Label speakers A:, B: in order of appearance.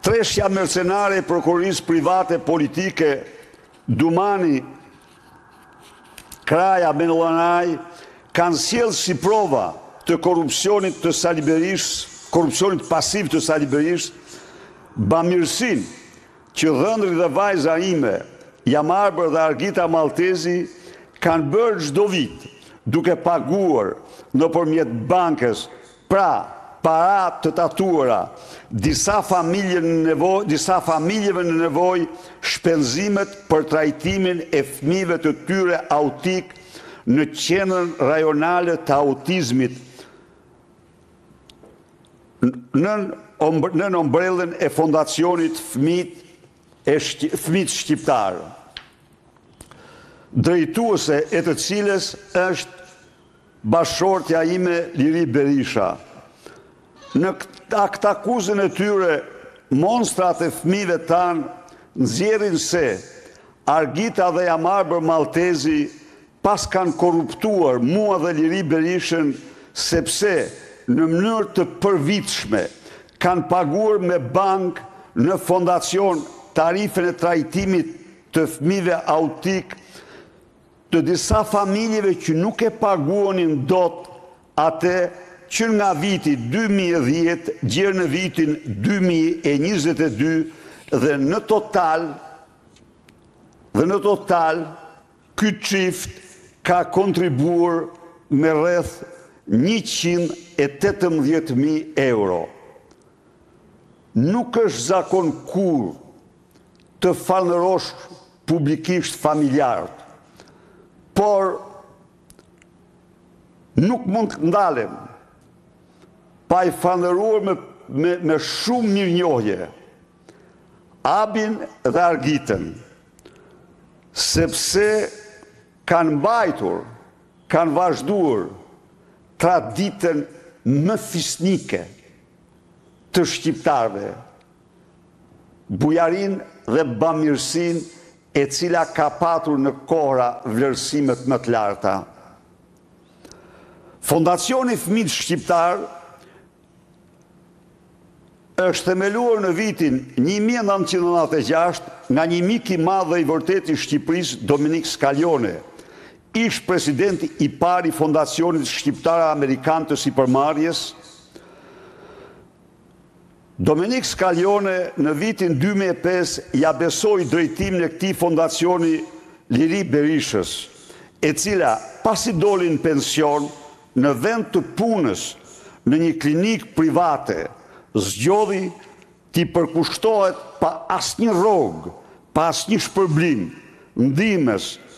A: Treshja mercenare e prokurisë private politike Dumani, Kraja, Menollanaj kanë sjellë si prova të korrupsionit të Sali Berishës, korrupsionit pasiv të Sali Berishës, bamirësinë që dhëndri dhe vajza ime, Jamarbër dhe Argita Maltezi, kanë bërë çdo vit duke paguar nëpërmjet bankës, pra para të tatuara, disa familjeve në nevojë shpenzimet për trajtimin e fëmijëve të tyre autik në qendrën rajonale të autizmit në ombrellën e fondacionit Fëmijët Shqiptar, drejtuese e të cilës është bashkëshortja ime Liri Berisha. Në këtë akuzën e tyre, monstrat e fëmijëve tanë nxjerrin se Argita dhe Jamarbër Maltezi pas kanë korruptuar mua dhe Liri Berishën sepse në mënyrë të përvitshme kanë paguar me bank në fondacion tarifën e trajtimit të fëmijëve autik të disa familjeve që nuk e paguonin dot atë që nga viti 2010 gjerë në vitin 2022 dhe në total ky çift ka kontribuar me rreth 118.000 euro. Nuk është zakon kur të falënderosh publikisht familjarët, por nuk mund të ndalem pa i falënderuar me shumë mirënjohje Abin dhe Argitën, sepse kanë mbajtur, kanë vazhduar traditën më fisnike të shqiptarëve, bujarin dhe bamirësin e cila ka patur në kohra vlerësimet më të larta. Fondacioni Fëmijët Shqiptar është themeluar në vitin 1996 nga një mik i madh dhe i vërtet i Shqipërisë, Dominik Skaljone, ish presidenti i parë i Fondacionit Shqiptar Amerikan të Sipërmarrjes. Dominik Skaljone në vitin 2005 ja besoi drejtimin e këtij fondacioni Liri Berishës, e cila pasi doli në pension në vend të punës në një klinikë private, zgjodhi t'i përkushtohet pa asnjë rrogë, pa asnjë shpërblim ndihmës